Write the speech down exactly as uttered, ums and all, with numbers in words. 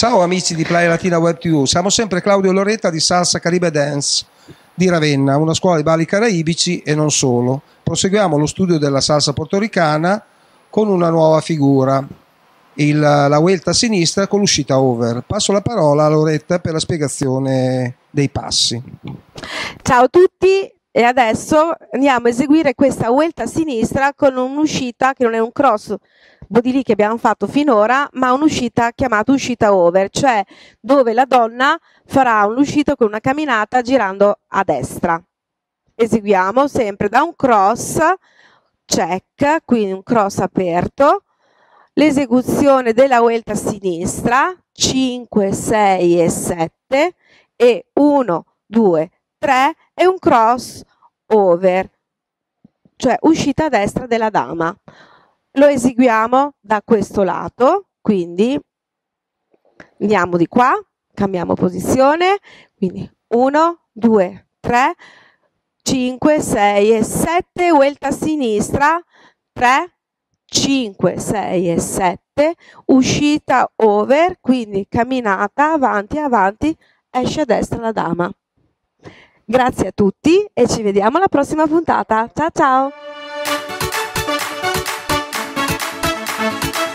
Ciao amici di Playa Latina Web tivù, siamo sempre Claudio e Loretta di Salsa Caribe Dance di Ravenna, una scuola di balli caraibici e non solo. Proseguiamo lo studio della salsa portoricana con una nuova figura, il, la vuelta a sinistra con l'uscita over. Passo la parola a Loretta per la spiegazione dei passi. Ciao a tutti e adesso andiamo a eseguire questa vuelta a sinistra con un'uscita che non è un cross body lick che abbiamo fatto finora, ma un'uscita chiamata uscita over, cioè dove la donna farà un'uscita con una camminata girando a destra. Eseguiamo sempre da un cross, check, quindi un cross aperto, l'esecuzione della vuelta a sinistra, cinque, sei e sette, e uno, due, tre e un cross over, cioè uscita a destra della dama. Lo eseguiamo da questo lato, quindi andiamo di qua, cambiamo posizione, quindi uno, due, tre, cinque, sei e sette, vuelta a sinistra, tre, cinque, sei e sette, uscita over, quindi camminata avanti, avanti, esce a destra la dama. Grazie a tutti e ci vediamo alla prossima puntata. Ciao ciao!